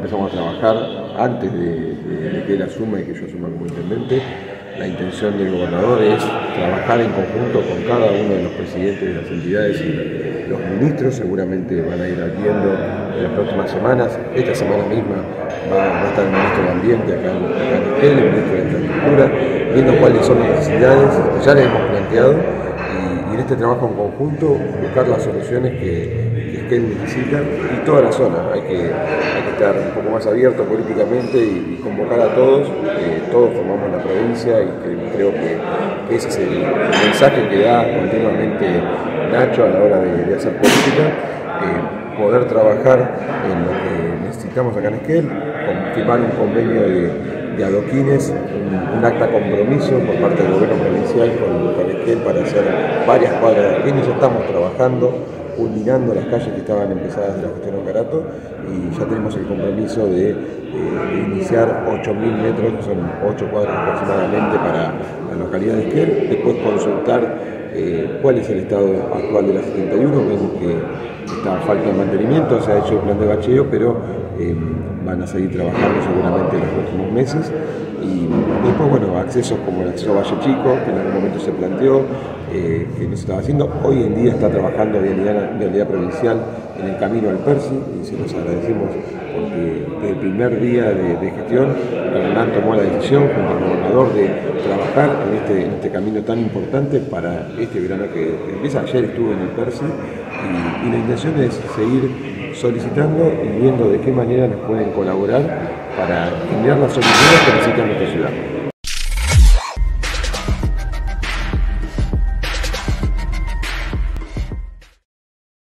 empezamos a trabajar antes de que él asuma y que yo asuma como intendente. La intención del gobernador es trabajar en conjunto con cada uno de los presidentes de las entidades y los ministros. Seguramente van a ir viendo en las próximas semanas. Esta semana misma va a estar el ministro de Ambiente acá en Esquel, el ministro de Infraestructura, viendo cuáles son las necesidades que ya le hemos planteado y en este trabajo en conjunto buscar las soluciones que Esquel necesita y toda la zona. Hay que estar un poco más abierto políticamente y convocar a todos, todos formamos la provincia y creo que ese es el mensaje que da continuamente Nacho a la hora de hacer política, poder trabajar en lo que necesitamos acá en Esquel, firmar un convenio de adoquines, un acta compromiso por parte del gobierno provincial con Esquel para hacer varias cuadras de adoquines. Ya estamos trabajando, culminando las calles que estaban empezadas de la gestión Ocarato y ya tenemos el compromiso de iniciar 8.000 metros, que son 8 cuadras aproximadamente para la localidad de Esquel, después consultar cuál es el estado actual de la 71, vemos que está falta de mantenimiento, se ha hecho el plan de bacheo, pero van a seguir trabajando seguramente en los próximos meses. Y después, bueno, accesos como el acceso a Valle Chico, que en algún momento se planteó, que no se estaba haciendo. Hoy en día está trabajando Vialidad Provincial en el camino al Percy, y se los agradecemos porque desde el primer día de gestión, Hernán tomó la decisión junto al gobernador de trabajar en este camino tan importante para este verano que empieza. Ayer estuve en el Percy y la intención es seguir solicitando y viendo de qué manera nos pueden colaborar para generar las soluciones que necesita nuestra ciudad.